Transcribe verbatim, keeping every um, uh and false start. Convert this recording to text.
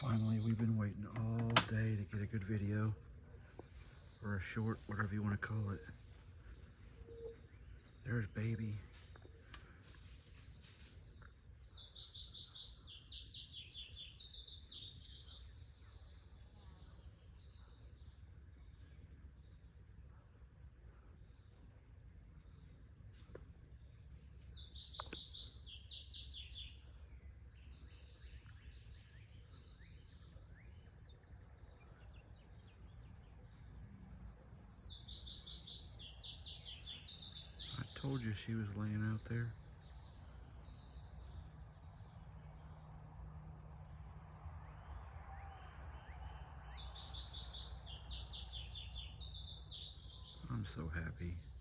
Finally, we've been waiting all day to get a good video, or a short, whatever you want to call it. There's baby. I told you she was laying out there. I'm so happy.